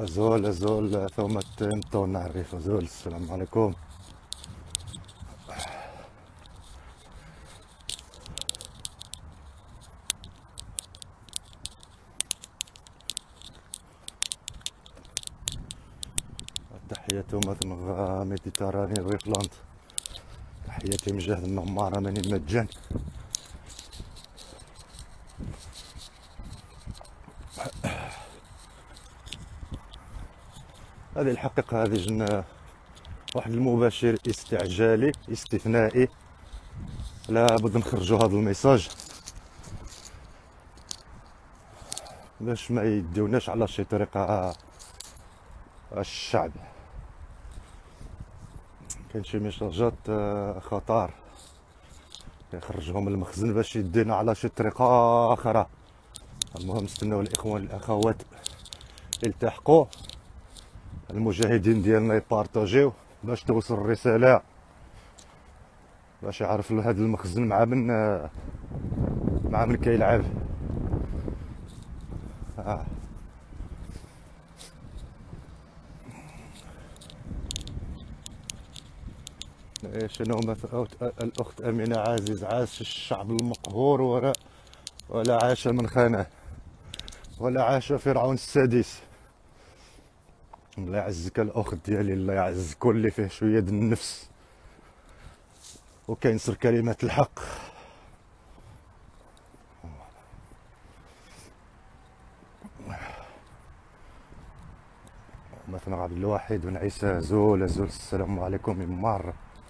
أزول ثم تنتو نعرف أزول. السلام عليكم. تحياتي مثلا ميديتراني ريفلاند. تحياتي من جهة النمارة ماني مجان. هذه الحقيقة، هذه جن واحد المباشر استعجالي استثنائي، لابد نخرجوا هذا الميساج باش ما يديوناش على شي طريقة الشعب. كاين شي ميساجات خطر يخرجهم من المخزن باش يدينا على شي طريقة أخرى. المهم نستناو الإخوان والأخوات يلتحقوا، المجاهدين ديالنا يبارطاجيو باش توصل الرسالة، باش يعرف هذا المخزن مع من كيلعب. شنو مثلا الأخت أمينة عزيز، عاش الشعب المقهور ولا عاش من خانه ولا عاش فرعون السادس. الله يعزك الأخت ديالي، الله يعزك اللي فيه شوية د النفس وكينصر كلمة الحق. مثلا عبد الواحد بن عيسى زول. السلام عليكم من مرة.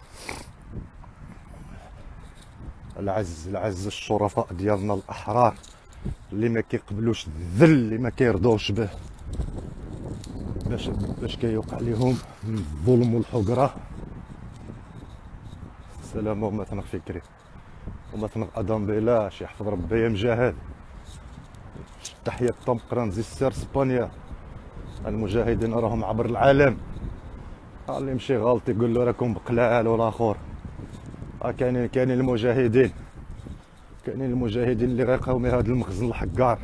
العز الشرفاء ديالنا الأحرار اللي ما كيقبلوش الذل، اللي ما كيرضوش به، باش كيوقع لهم الظلم والحقرة. السلام مثلا فكري ومثلا ادم بلاش يحفظ ربي يا مجاهد. تحية طم قرنزي السير اسبانيا. المجاهدين راهم عبر العالم، اللي يمشي غلط يقول له راكم بقلال والاخر. كاينين المجاهدين، اللي غيقاوموا هذا المخزن الحقار.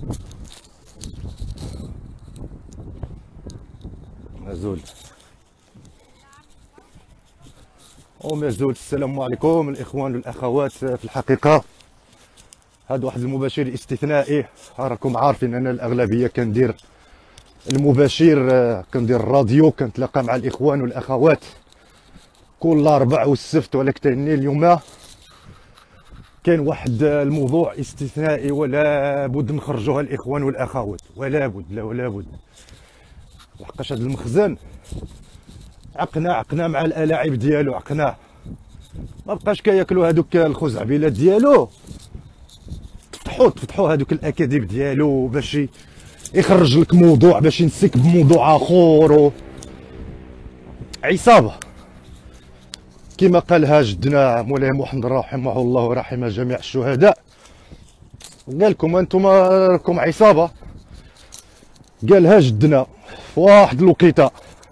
مازول ومازول. السلام عليكم الاخوان والاخوات. في الحقيقه هذا واحد المباشر استثنائي. راكم عارفين انا الاغلبيه كندير المباشر، كندير الراديو، كنتلاقى مع الاخوان والاخوات كل اربع والسبت، ولكن اليوم كاين واحد الموضوع استثنائي ولا بد نخرجوها الاخوان والاخوات، ولا بد. لحقاش هذا المخزن عقنا مع الالاعب ديالو، عقناه. ما بقاش كياكلوا هذوك الخزعبيلات ديالو. تفتحوا هذوك الاكاذيب ديالو باش يخرج لك موضوع، باش ينسك بموضوع اخر. عصابه كما قالها جدنا مولاي محمد رحمه الله ورحم جميع الشهداء. قال لكم انتم راكم عصابه، قالها جدنا في واحد الوقيته.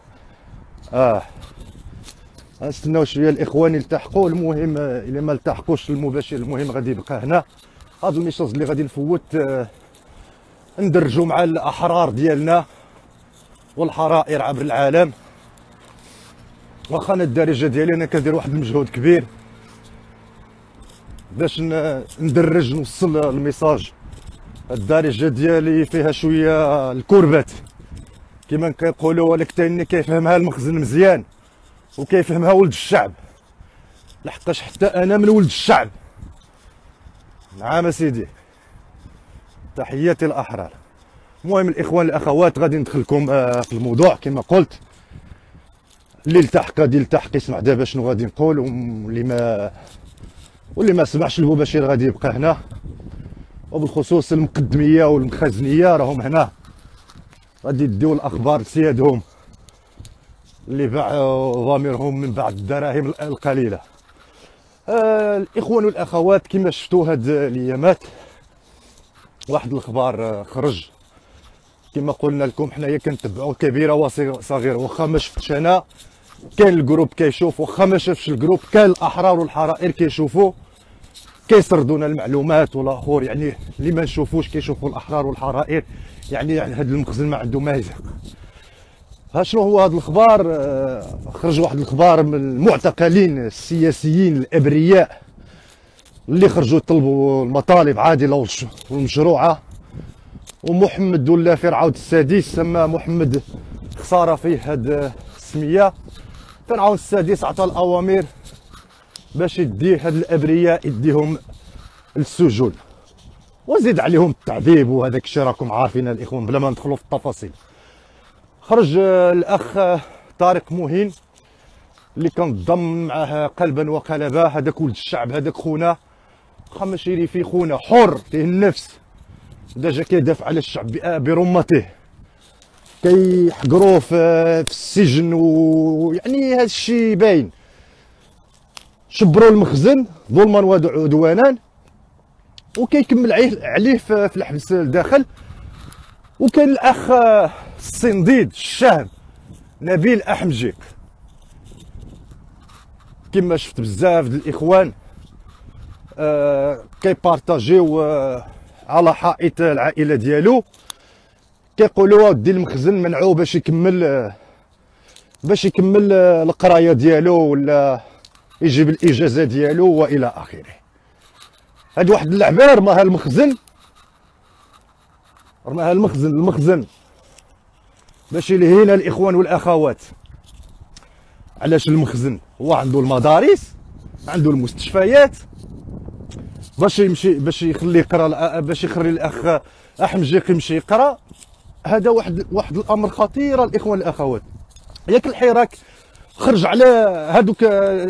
نستناو شويه الاخوان يلتحقوا. المهم الا ما التحقوش المباشر، المهم غادي يبقى هنا هذا الميساج اللي غادي نفوت، ندرجوا مع الاحرار ديالنا والحرائر عبر العالم. واخا انا الدارجه ديالي انا كندير واحد المجهود كبير باش ندرج نوصل الميساج. الدارجه ديالي فيها شويه الكربات كما كيقولوا، ولكن كيفهمها المخزن مزيان وكيفهمها ولد الشعب، لحقاش حتى انا من ولد الشعب. نعم سيدي، تحياتي الاحرار. المهم الاخوان الاخوات غادي ندخلكم في الموضوع كما قلت. اللي التحق غادي يلتحق يسمع دابا شنو غادي نقول، واللي ما سمعش المباشر غادي يبقى هنا. وبالخصوص المقدميه والمخازنيه راهم هنا، غادي يديو الاخبار لسيادهم اللي باعوا ضميرهم من بعد الدراهم القليله. الاخوان والاخوات كما شفتوا هاد الايامات واحد الخبر خرج. كما قلنا لكم حنايا كنتبعوا كبيره وصغيره، واخا ما شفتش انا كاين الجروب كيشوف، واخا ما شافش الجروب كاين الاحرار والحرائر كيشوفوا، كيسردونا المعلومات والاخر. يعني اللي ما نشوفوش كيشوفوا الاحرار والحرائر. يعني هذا المخزن ما عنده مازق. ها شنو هو هذا الخبار؟ خرج واحد الخبار من المعتقلين السياسيين الابرياء اللي خرجوا يطلبوا المطالب عادله والمشروعه، ومحمد ولا فرعون السادس سما محمد خساره فيه هاد السميه. فرعون السادس عطى الاوامر باش يدي هاد الابرياء يديهم للسجون وزيد عليهم التعذيب، وهذاك الشيء راكم عارفين الاخوان بلا ما ندخلوا في التفاصيل. خرج الاخ طارق مهين اللي كنضم معاه قلبا وقالبا، هذاك ولد الشعب، هذاك خونا، واخا ماشي لي فيه خونا حر فيه النفس، ديجا كيدافع على الشعب برمته، كيحقروه في السجن، ويعني هذا الشيء باين. شبروا المخزن ظلما وعدوانا وكيكمل عليه في الحبس الداخل. وكان الاخ الصنديد الشهم نبيل احمجيق، كما شفت بزاف د الاخوان كيبارطاجيو على حائط العائله ديالو، كيقولوا ودي المخزن منعوه باش يكمل القرايه ديالو ولا يجيب الاجازه ديالو والى اخره. هاد واحد اللعبه رماها المخزن باش يلهينا الاخوان والاخوات. علاش المخزن؟ هو عنده المدارس، عنده المستشفيات، باش يخلي يقرا، باش يخلي الاخ احمجيق يمشي يقرا. هذا واحد الامر خطير الاخوان والاخوات. ياك الحراك خرج على هذوك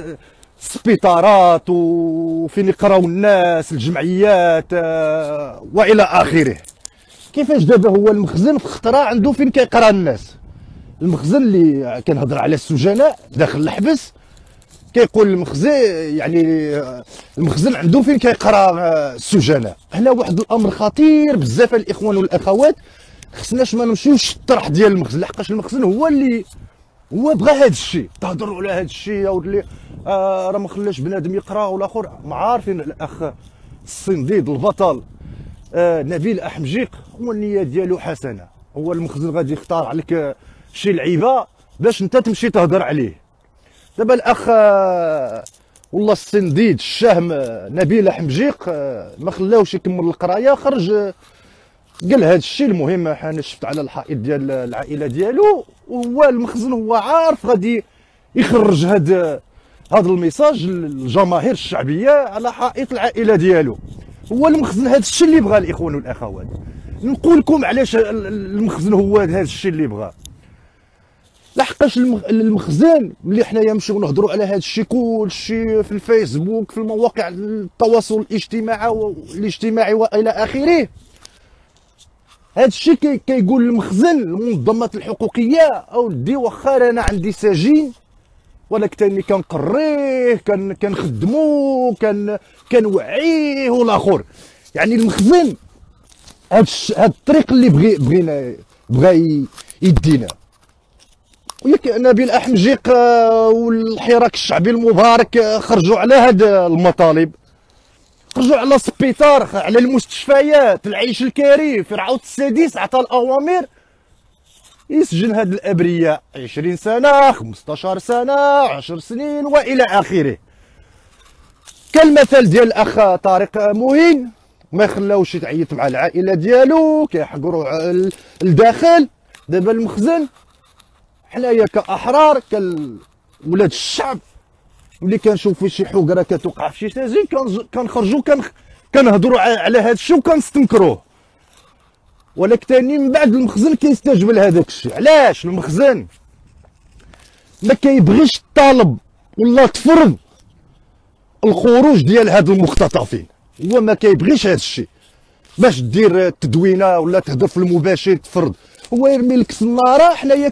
السبيطارات وفين يقراو الناس، الجمعيات والى اخره. كيفاش دابا هو المخزن في خطره عنده فين كيقرا الناس؟ المخزن اللي كنهضر على السجناء داخل الحبس، كيقول المخزن يعني المخزن عنده فين كيقرا السجناء. هنا واحد الامر خطير بزاف الاخوان والاخوات، خصناش ما نمشيوش الطرح ديال المخزن، لحقاش المخزن هو بغى هذا الشيء. تهضروا على هذا الشيء يا ولدي، راه ما خلاش بنادم يقرا والاخر. ما عارفين الاخ الصنديد البطل نبيل احمجيق هو النيه ديالو حسنه، هو المخزن غادي يختار عليك شي لعيبه باش انت تمشي تهضر عليه. دابا الاخ والله الصنديد الشهم نبيل احمجيق ما خلاوش يكمل القرايه، خرج قال هذا الشيء. المهم انا شفت على الحائط ديال العائله ديالو، وهو المخزن هو عارف غادي يخرج هذا الميساج للجماهير الشعبيه على حائط العائله ديالو. هو المخزن هذا الشيء اللي بغى الاخوان والاخوات. نقول لكم علاش المخزن هو هذا الشيء اللي بغى. لحقاش المخزن ملي حنايا نمشيو نهضروا على هذا الشيء كلشي في الفيسبوك، في المواقع التواصل الاجتماعي والى اخره، هذا الشيء كيقول المخزن المنظمات الحقوقيه اودي واخا انا عندي سجين ولكن تاني كنقريه، كنخدمو، كنوعيه والاخر. يعني المخزن هاد الطريق اللي بغى يدينا. وياك نبيل احمجيق والحراك الشعبي المبارك خرجوا على هاد المطالب، خرجوا على السبيطار، على المستشفيات، العيش الكريم. فرعون السادس عطى الاوامر يسجن هاد الابرياء 20 سنه، 15 سنه، 10 سنين والى اخره. كالمثل ديال الاخ طارق مهين، ما خلاوش يتعيط مع العائله ديالو، كيحقروا الداخل. دابا المخزن حنايا كاحرار كولاد الشعب ملي كنشوفوا شي حقره كتوقع في شي سجين كنخرجوا كنهضروا على هذا الشيء وكنستنكروه. ولكن ثاني من بعد المخزن كيستجب لهذاك الشيء. علاش؟ المخزن ما كيبغيش الطالب ولا تفرض الخروج ديال هاد المختطفين، هو ما كيبغيش هذا الشيء باش دير تدوينه ولا تهضر في المباشر تفرض. هو يرمي لك السناره، حنايا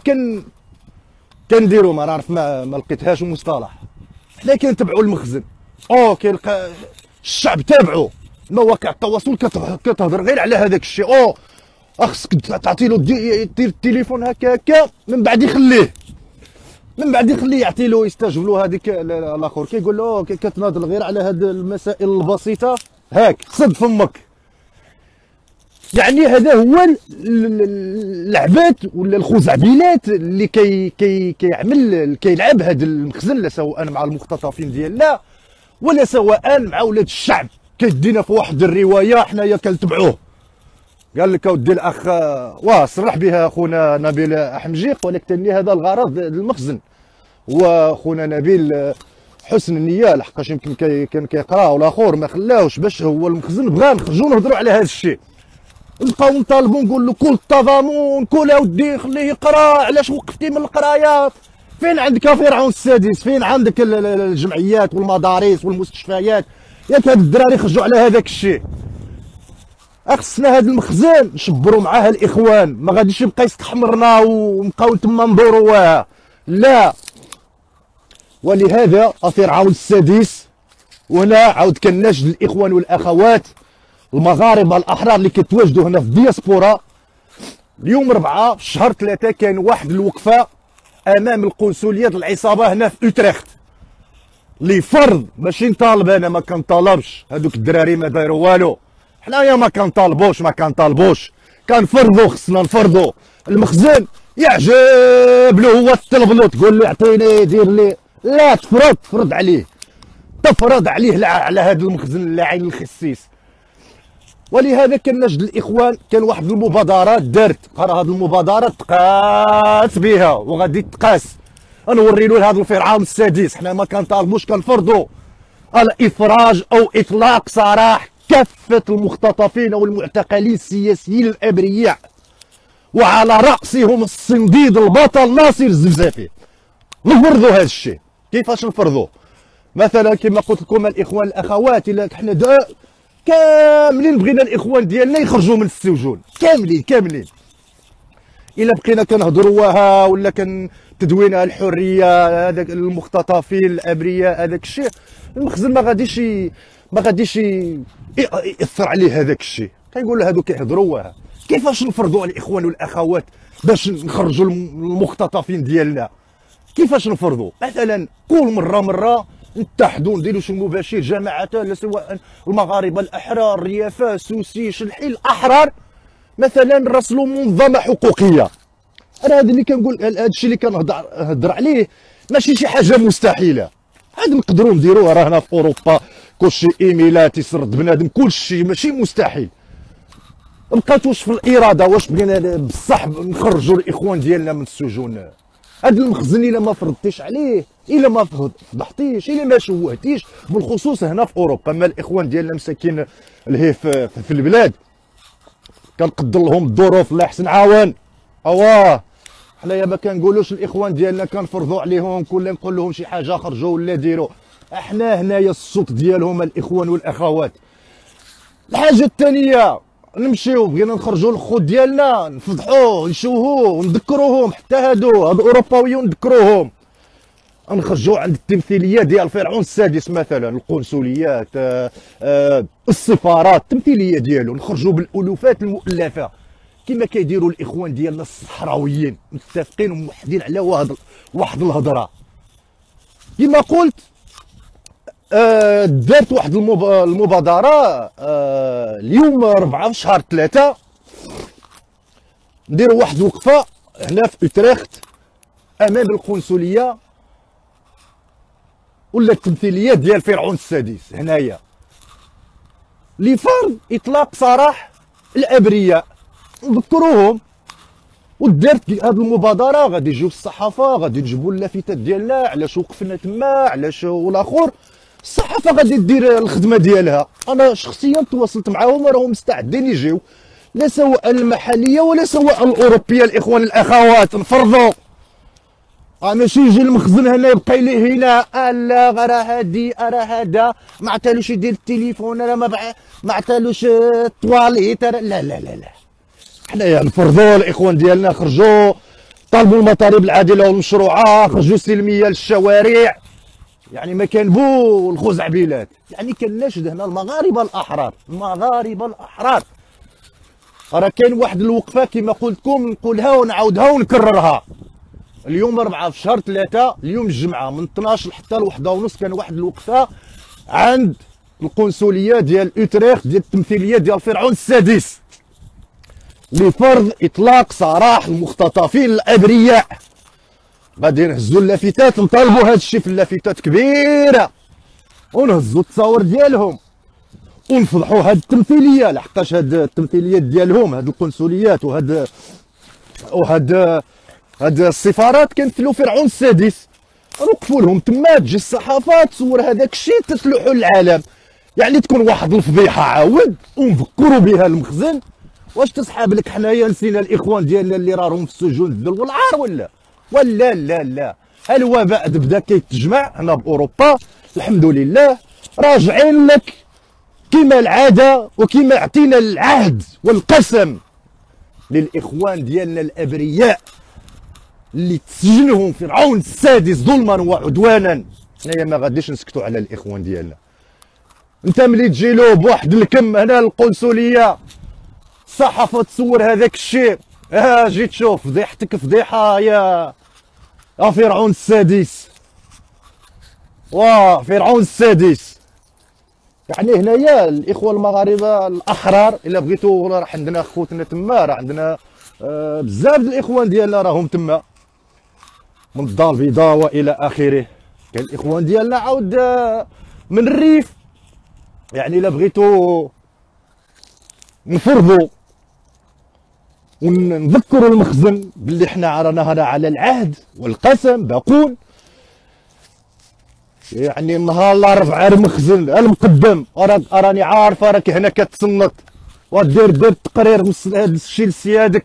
كنديروا ما نعرف ما لقيتهاش المصطلح، حنا كنتبعوا المخزن. كيلقى الشعب تابعوا مواقع التواصل كتهضر غير على هذاك الشيء. خصك تعطي له دير التليفون هكا من بعد يخليه يعطي له يستجب له. هذيك الاخر كيقول له كتناضل غير على هاد المسائل البسيطه، هاك صد فمك. يعني هذا هو العباد ولا الخزعبيلات اللي كيلعب هذا المخزن، لا سواء مع المختطفين ديالنا ولا سواء مع ولاد الشعب. كيدينا في واحد الروايه حنايا كنتبعوه. قال لك اودي الاخ صرح بها اخونا نبيل احمجيق، ولكن هذا الغرض المخزن. وخونا نبيل حسن النيه، لحقاش يمكن كان كيقرا والاخر ما خلاوش، باش هو المخزن بغا نخرجوا نهضروا على هذا الشيء. نبقاو نطالبوا نقول له كل التضامن، كل اودي خليه يقرا، علاش وقفتي من القرايه؟ فين عندك فرعون السادس؟ فين عندك الجمعيات والمدارس والمستشفيات؟ ياك هاد الدراري خرجوا على هذاك الشيء. خصنا هذا المخزن نشبروا معاه الاخوان، ما غاديش يبقى يستحمرنا ونبقاو تما ندوروا، لا. ولهذا فرعون السادس، وهنا عاود كناشد الاخوان والاخوات المغاربه الاحرار اللي كيتواجدوا هنا في الدياسبورا. اليوم 4 شهر 3 كان واحد الوقفه امام القنصليه ديال العصابه هنا في اوتريخت، لفرض ماشي نطالب، انا ما كنطالبش، هذوك الدراري ما داروا والو، حنايا ما كنطالبوش كنفرضوا، خصنا نفرضوا. المخزن يعجب له هو تطلب له تقول له اعطيني دير لي، لا تفرض عليه على هذا المخزن اللاعين الخسيس. ولهذا كنجد الاخوان، كان واحد المبادرات دارت، قرا هذه المبادره تقاس بها وغادي تقاس. نوري له هذا الفرعون السادس، حنا ما كنطالبوش، كنفرضوا على افراج او اطلاق سراح كافه المختطفين والمعتقلين السياسيين الابرياء، وعلى راسهم الصنديد البطل ناصر الزفزافي. نفرضوا هذا الشيء. كيفاش نفرضوه؟ مثلا كما قلت لكم الاخوان الاخوات، الا حنا كاملين بغينا الاخوان ديالنا يخرجوا من السجون، كاملين. الا بقينا كنهضروها ولا تدوين الحريه، هذاك المختطفين الابرياء، هذاك الشيء المخزن ما غاديش ياثر عليه هذاك الشيء. كنقول هذوك كيهضروها. كيفاش نفرضوا على الاخوان والاخوات باش نخرجوا المختطفين ديالنا؟ كيفاش نفرضوا؟ مثلا كل مره نتحدوا نديروا شي مباشر جماعات، لا سواء المغاربه الاحرار، الريافه، سوسي، شلحي الاحرار، مثلا نرسلوا منظمه حقوقيه. انا هذا اللي كنقول، هذا الشيء اللي كنهضر عليه ماشي شي حاجه مستحيله، هذا نقدروا نديروه. راه هنا في اوروبا كلشي ايميلات يسرد بنادم، كلشي ماشي مستحيل. بقات واش في الاراده، واش بغينا بصح نخرجوا الاخوان ديالنا من السجون. هذا المخزن الا ما فرضتيش عليه، الا ما فضحتيش، الا ما شوهتيش، بالخصوص هنا في اوروبا، ما الاخوان ديالنا مساكين اللي في البلاد كنقدر لهم الظروف، الله يحسن عاون. حنايا ما كنقولوش الاخوان ديالنا كنفرضوا عليهم كل نقول لهم شي حاجه خرجوا ولا ديروا، احنا هنايا الصوت ديالهم الاخوان والاخوات. الحاجه الثانيه، نمشيو بغينا نخرجوا الخوت ديالنا، نفضحوه، نشوهوه، ونذكروهم، حتى هادو الاوروباويين نذكروهم. نخرجوا عند التمثيليه ديال فرعون السادس، مثلا القنصليات، السفارات، التمثيليه ديالو، نخرجوا بالالوفات المؤلفه كما كيديروا الاخوان ديالنا الصحراويين، متفقين وموحدين على واحد الهضره. كما قلت، دارت واحد المبادره اليوم 4 في شهر 3، نديروا واحد الوقفه هنا في اوتريخت امام القنصليه ولا التمثيليه ديال فرعون السادس هنايا، لفرض اطلاق سراح الابرياء. نذكروهم. ودارت هذه المبادره، غادي يجيو الصحافه، غادي نجيبوا اللافتات ديالنا علاش وقفنا تما، علاش والاخر. الصحافه غادي دير الخدمه ديالها. انا شخصيا تواصلت معاهم، راهم مستعدين يجيو، لا سواء المحليه ولا سواء الاوروبيه. الاخوان الاخوات نفرضوا، ماشي يجي المخزن هنا يبقى ليه هنا، لا راه هادي راه هذا ما عطالوش يدير التليفون، راه ما عطالوش الطواليت، لا لا لا لا. حنايا نفرضوا الاخوان ديالنا خرجوا، طالبوا المطالب العادله والمشروعه، خرجوا سلميه للشوارع، يعني ما كنبوا الخزعبيلات. يعني كناشد هنا المغاربه الاحرار، راه كاين واحد الوقفه كما قلت لكم، نقولها ونعاودها ونكررها. اليوم 4 في شهر 3، اليوم الجمعه من 12 حتى ل 1:30 كان واحد الوقفه عند القنصليه ديال اوتريخت ديال التمثيليه ديال فرعون السادس. لفرض اطلاق سراح المختطفين الابرياء. غادي نهزوا اللافتات، نطالبوا هذا الشيء في اللافتات كبيره، ونهزوا التصاور ديالهم، ونفضحوا هاد التمثيليه، لحقاش هاد التمثيليات ديالهم، هاد القنصليات هاد السفارات كيمثلوا فرعون السادس. نوقفوا لهم تما، تجي الصحافه تصور هذاك الشيء تتلوحوا للعالم، يعني تكون واحد الفضيحه عاود ونفكروا بها المخزن. واش تسحاب لك حنايا نسينا الاخوان ديالنا اللي راهم في السجون الذل والعار ولا لا. الوباء بدا كيتجمع هنا باوروبا، الحمد لله راجعين لك كما العاده وكما اعطينا العهد والقسم للاخوان ديالنا الابرياء اللي تسجنهم فرعون السادس ظلما وعدوانا. حنايا ما غاديش نسكتوا على الاخوان ديالنا. انت ملي تجي له بواحد الكم هنا القنصليه، الصحافه تصور هذاك الشيء، جيت تشوف فضيحتك فضيحه يا فرعون السادس. فرعون السادس. يعني هنايا الاخوه المغاربه الاحرار، الا بغيتوا راه عندنا خوتنا تما، راه عندنا بزاف د الاخوان ديالنا راهم تما من الدار البيضاء والى اخره. كاين الاخوان ديالنا عاود من الريف. يعني الا بغيتوا نفرضوا ونذكروا المخزن باللي حنا رانا هنا على العهد والقسم باقون. يعني النهار الاربعاء المخزن المقدم راني عارفه راك هنا كتصنت ودير التقرير هذا الشيء لسيادك.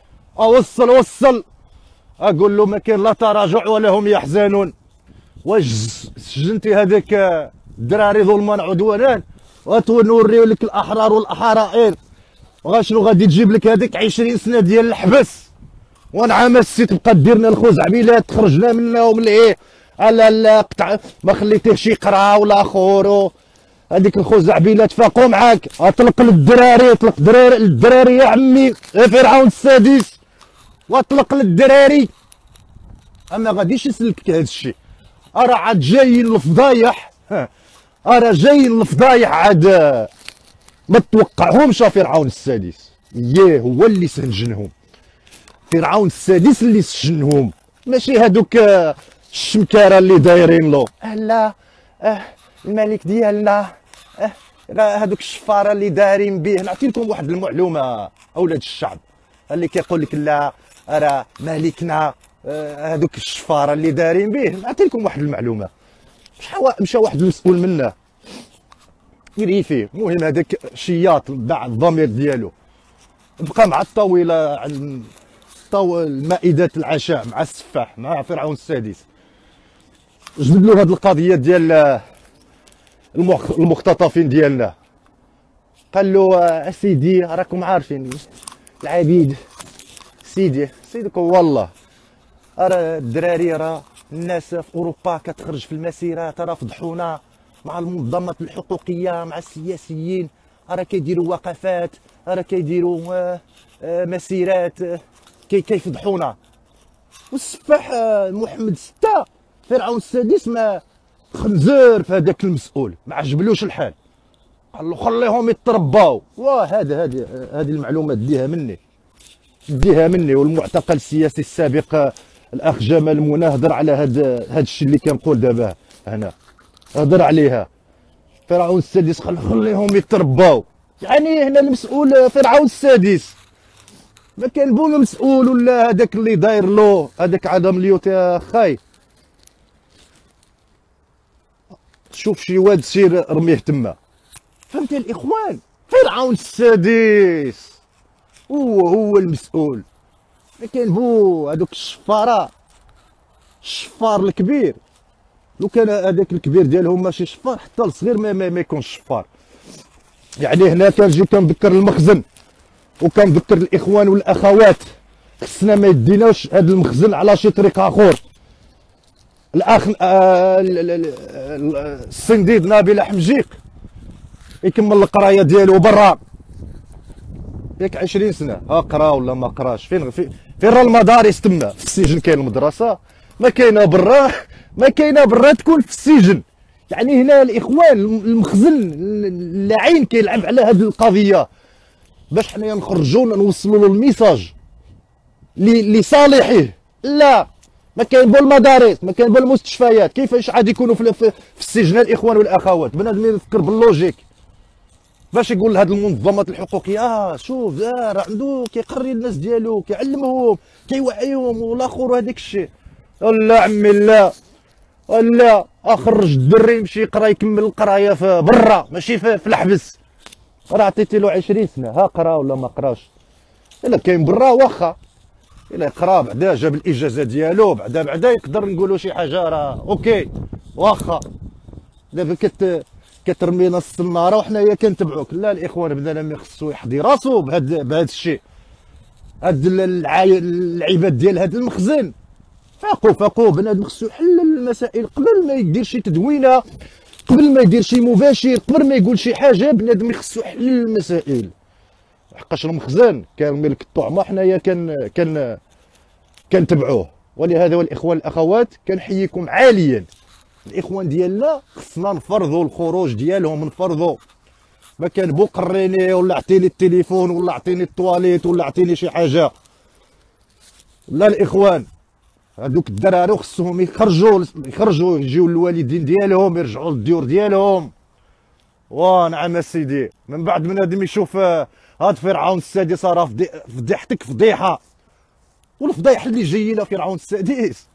وصل اقول له ما كاين لا تراجع ولا هم يحزنون. واش سجنتي هذاك الدراري ظلما عدوانا ونوريو لك الاحرار والاحرائين، شنو غادي تجيب لك هذيك 20 سنه ديال الحبس، ونعم السي تبقى دير لنا الخزعبيلات تخرجنا منها ومن ايه لا قطع ما خليتيه شي قرا ولا خورو. هذيك الخزعبيلات فاقوا معاك، اطلق للدراري، اطلق للدراري يا عمي يا فرعون السادس، واطلق للدراري. اما غاديش يسلكك هذا الشيء، راه عاد جايين الفضايح، جايين الفضايح عاد ما تتوقعهمش. فرعون السادس هو اللي سجنهم، فرعون السادس اللي سجنهم، ماشي هادوك الشمكاره اللي دايرين له. لا الملك ديالنا، هادوك الشفاره اللي دايرين به. نعطي لكم واحد المعلومه اولاد الشعب، اللي كيقول لك لا راه ملكنا، هادوك الشفاره اللي دايرين به. نعطي لكم واحد المعلومه، مشى واحد المسؤول منا يريفي، المهم هذاك شياط باع الضمير ديالو، بقى مع الطاوله على مائدة العشاء مع السفاح مع فرعون السادس. جبد له هذه القضيه ديال المختطفين ديالنا. قال له اسيدي راكم عارفين العبيد، سيدكم والله راه الدراري، راه الناس في اوروبا كتخرج في المسيرات، راه فضحونا مع المنظمات الحقوقيه مع السياسيين، راه كيديروا وقفات، راه كيديروا مسيرات، كيفضحونا. والسفاح محمد ستة فرعون السادس ما خنزر في هذاك المسؤول، ما عجبلوش الحال، قال له خليهم يترباو. هذه المعلومه ديها مني. والمعتقل السياسي السابق الاخ جمال منى هضر على هذا الشيء اللي كنقول دابا هنا، هضر عليها. فرعون السادس خليهم يترباو، يعني هنا المسؤول فرعون السادس، ما كان بو مسؤول ولا هذاك اللي داير له هذاك عدم ليوت يا خاي. شوف شي واد سير رميه تما. فهمتي الاخوان؟ فرعون السادس هو المسؤول، ما كان بو هذوك الشفاره، الشفار الكبير. لو كان هذاك الكبير ديالهم ماشي شفار، حتى الصغير ما يكونش شفار. يعني هنا كنجي كنذكر المخزن وكنذكر الاخوان والاخوات، خصنا ما يديناوش هذا المخزن على شي طريق اخر. الاخ السنديد نبيل حمجيق يكمل القرايه ديالو برا، ياك 20 سنه قرا ولا ما قراش. فين راه المدارس تما؟ في السجن كاين المدرسه، ما كاينه برا تكون في السجن. يعني هنا الاخوان المخزن اللعين كيلعب على هذه القضيه، باش حنايا نخرجوا نوصلوا له الميساج لصالحيه. لا، ما كاين بالمدارس، ما كاين بالمستشفيات، كيفاش عاد يكونوا في السجن الاخوان والاخوات؟ بنادم يفكر باللوجيك. باش يقول لهاد المنظمات الحقوقيه شوف راه عنده كيقري الناس ديالو، كيعلمهم، كيوعيهم والاخر هذاك الشيء. لا عمي لا، لا اخرج الدري يمشي يقرا، يكمل القرايه في برا ماشي في الحبس. راه عطيتي له 20 سنه، ها قرا ولا ما قراش؟ الا كاين برا واخا، الا قرا بعدا جاب الاجازه ديالو، بعدا يقدر نقولوا شي حاجه راه اوكي واخا. دابا كترمي نص النهار وحنايا كنتبعوك. لا الاخوان بنادم خصو يحضي راسو بهذا الشيء. هاد العباد ديال هاد المخزن فاقوا بنادم خصو يحل المسائل قبل ما يدير شي تدوينه، قبل ما يدير شي مباشر، قبل ما يقول شي حاجه. بنادم خصو يحل المسائل، حقاش المخزن كان ملك الطعمه، حنايا كنتبعوه. ولهذا والاخوان الاخوات كنحييكم عاليا. الاخوان ديالنا خصنا نفرضوا الخروج ديالهم، نفرضوا. ما كان بو قريني ولا عطيني التليفون ولا عطيني التواليت ولا عطيني شي حاجه. لا الاخوان هذوك الدراري خصهم يخرجوا يجيو للوالدين ديالهم، يرجعوا للديور ديالهم. ونعم سيدي، من بعد بنادم يشوف هاد فرعون السادس راه فضيحتك فضيحه، والفضايح اللي جايين فرعون السادس.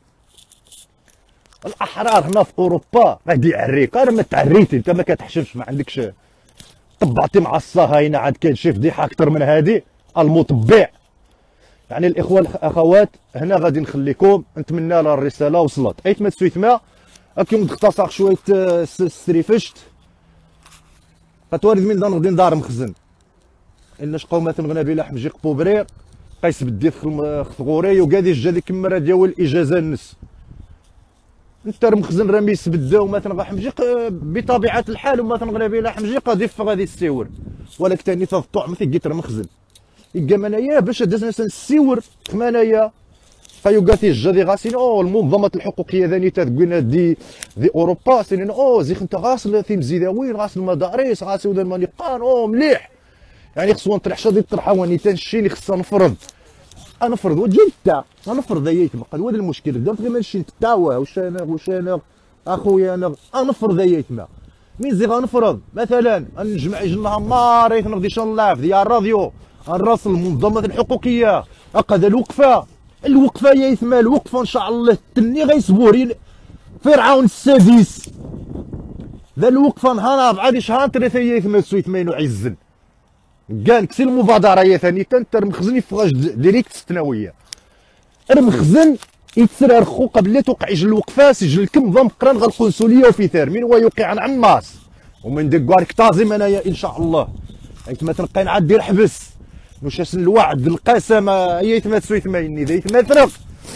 الاحرار هنا في اوروبا غادي يعريك. انا ما تعريتي انت، ما كتحشمش، ما عندكش طبعتي مع الصهاينه. عاد كاين شي فضيحه اكثر من هذه؟ المطبع. يعني الاخوان الاخوات هنا غادي نخليكم، نتمنى لا الرساله وصلت. ايت ما تسويتما كيما تختصر شويه ستريفشت غتوارد من غادي ندار مخزن. ان شقومه غنا بلا حمجي قبوبرير قيس بديت خغوري وكادي جا ديك المره ديال الاجازه النس. انت مخزن راه ميسبدا وما تنغا حمجيق بطبيعه الحال، وما تنغلا بلا حمجيق غادي غادي تسيور. ولكن ثاني تطوع مثل قلت راه مخزن يلقى منايا باش دازنا نسيور منايا فيوغاتي جادي غاسين المنظمات الحقوقيه ذاني تقولنا دي اوروبا سينين زي انت غاسل ثيم زيداوين، غاسل المدارس، غاسل ودان مانيقان مليح. يعني خصو نطرح شادي طرحه وانيتا الشيء اللي خصنا نفرض. انا فرض وجي انت نفرض هيك بقى هو المشكل. قدرت غير ماشي نتاوه واش انا اخويا انا نفرض هيك ما مين زي غنفرض. مثلا نجمع يجنها ماريت نغدي شون لايف ديال الراديو نراسل المنظمات الحقوقيه هكذا الوقفه يا يثما الوقفه ان شاء الله تني غيصبور فرعون السادس. ذا الوقفه نهار 4 شهر 3 يا يثما سويت ماينو عزن كان كسي المبادره يا ثاني انت المخزن يفغاش ديريكت الثانويه. المخزن يتسرى رخو قبل لا توقع يجي الوقفه سجل الكم ضم قران غا القنصليه وفي ثار من هو يوقع عن عماس ومن دكوارك تازم انايا ان شاء الله. حيت ما تنقين عاد دير حبس واش الوعد القسم هي ما تسويت ما يني ذيت ما فرق.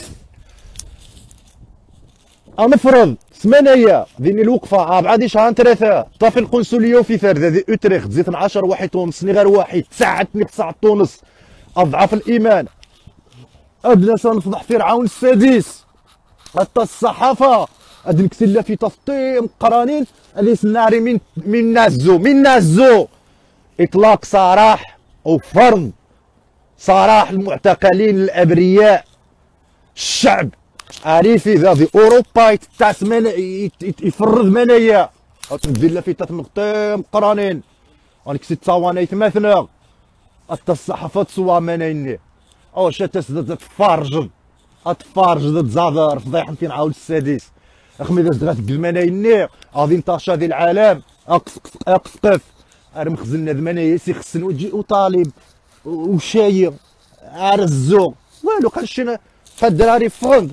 نفرض ثمانية ديني الوقفة 4 شهر 3 طافي القنصلية وفي ثار ذي اوتريخت زيت 10 واحد ونص غير واحد ساعتني 9 ونص اضعف الايمان. ادنا سنفضح فرعون السادس حتى الصحافة اد نكسل في تفطيم قرانين هذه الناري من نازو اطلاق سراح وفرض سراح المعتقلين الابرياء. الشعب عارفي ذا اوروبا يتسمن يفرض منايا تبدل في تتمقطم قرانين انك تصواني مثلا حتى الصحافه تسوى منايني او شات تفارج تزادر فضيح نتي نعاود السادس اخمي دازت غتقل منايني غادي نطاشا ديال العالم اقصقف مخزن هاد منايا سي خصن وتجي وطالب وشايب عرزو والو قالشينا فالدراري فغد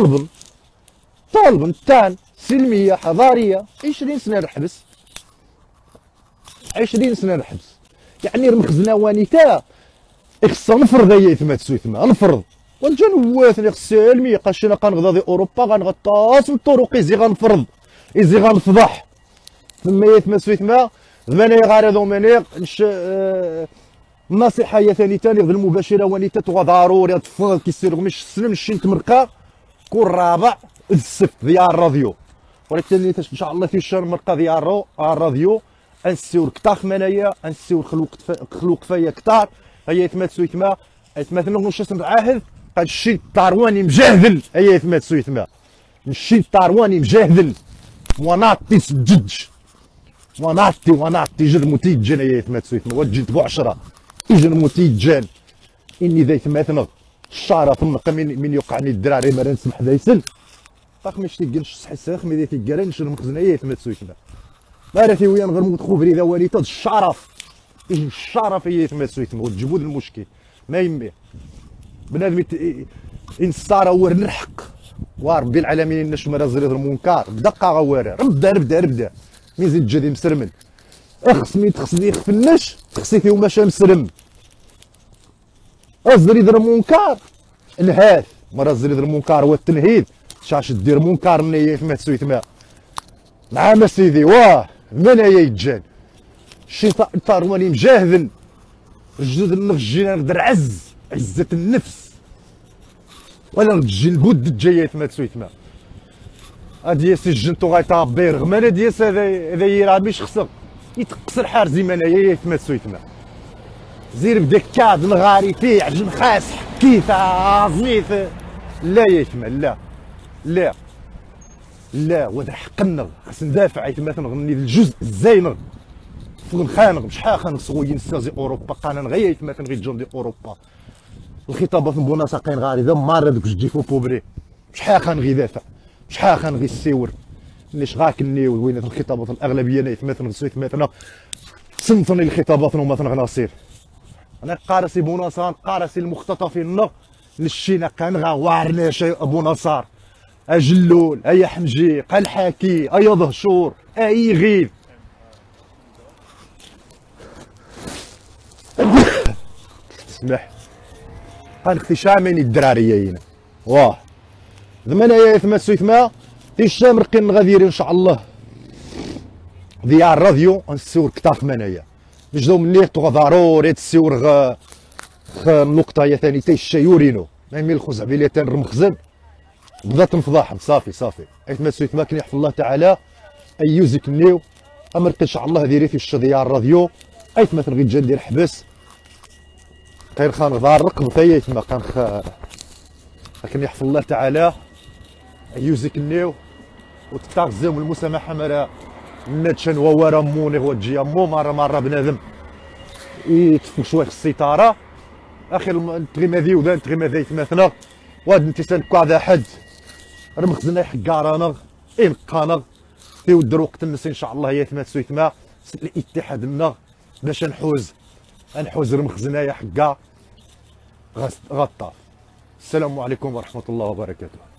طالب تان سلميه حضاريه 20 سنه الحبس 20 سنه الحبس. يعني المخزنه وانيتا خصها نفرض هي ثما تسوي ثما نفرض ونجا نواثني خصي علمي قاشينا كنغدا دي اوروبا غنغطاس الطرق يزي غنفرض يزي غنفضح ثم يثما تسوي ثما ثمانية غارضو منيق النصيحه هي ثاني المباشره وانيتا تغا ضروري تفضل كيصير مش السلم شي تمرقا كل رابع السفت ديال الراديو. ولكن ان شاء الله في الشهر مرقه ديال الراديو انسيو كتاخ منايا انسيو خلوق فيا كتار هيا يتمات سويتما يتماثل نغنوش اسم عاهد قد الشي الطارواني مجاهدل هيا يتمات سويتما الشي الطارواني مجاهدل ونعطي سجج ونعطي جر متيجان هيا يتمات سويتما وجد بعشرة اجر متيجان اني ذا يتماثل الشعره في النقا من يوقعني الدراري ما نسمح ذا يسل طاق ما شتيقلش صحيح مي ذا تيقال نشر مخزنه هيا يتمات سويتما ما راه ويا غير متخوفري ذا والي تاد الشعرف الشعرف هي يتمات سويتما وتجبود المشكل ما يمي بنادم انصار ور نرحق وربي العالمين نشم رزريض المنكر بدقه غواره ربدا مين زيد جدي مسرمل اخس مين تخصني يخفنش تخصي فيه ماشا مسرم رزريض المنكر الهاث ما رزريض المنكر هو التنهيد شاش دير منكر من هي يتمات سويتما نعم سيدي واه من هي يتجان شي طارواني مجاهد الجدود النغجينا نقدر عزة النفس ولا نجي البود جايه يتمات سويتما هادي سجنتو غيطابي رغم انا دياس هذا يرابي شخصك يتقصر حارزي من هي يتمات سويتما زير بداك كاد نغاري فيه عجن خاس حكيت عظميت لا يتما لا وهذا حق النغ خاص ندافع يتماثل نغني الجزء الزاينغ فوق خانغ شحال خانغ صغويين سازي اوروبا قانا غير يتماثل غير جون دي اوروبا الخطابات نبونا ساقين غاري ذا مار هذوك جيفو بوبري شحال خانغ يدافع شحال خانغ يسيور ليش غاك النيو وين الخطابات الاغلبيه يتماثل سويت مثلا صنفني الخطابات مثلا غناصير انا قارسي بوناصار قارسي المختطفين للشينا كان غوارنا شيء ابو نصار اجلول اي حمجي قال حاكي اي ظهشور اي غيث اسمح قال اختي شامين الدراريه هنا واه ثمانية يا ثمات سويثما في الشام رقين غادير ان شاء الله ديال الراديو نسور كتاف منايا نجدو مني ضروري تسور النقطه هي ثاني تي الشيورينو ما يميل الخزعبيليه تان رمخزن بدات نفضح صافي حيت ما سويت ما كان يحفظ الله تعالى ايوزك نيو امر ان شاء الله ديري في الشديار الراديو ايت مثلا غير جا ندير حبس غير خان غدار رقم ثيت ما كان لكن يحفظ الله تعالى ايوزك نيو وتتغزم المسامحه مرا نتشن وورا موني هو تجي مو مره بنادم يتفك شويه في السيطره اخي التغيماذي وذا التغيماذي مثلا واد انتسان كاع حد رمخزنا يحكارانغ انقانغ في ود وقت الناس ان شاء الله يتمات سويتما الاتحاد النغ باش نحوز رمخزنا يحكا غطا. السلام عليكم ورحمه الله وبركاته.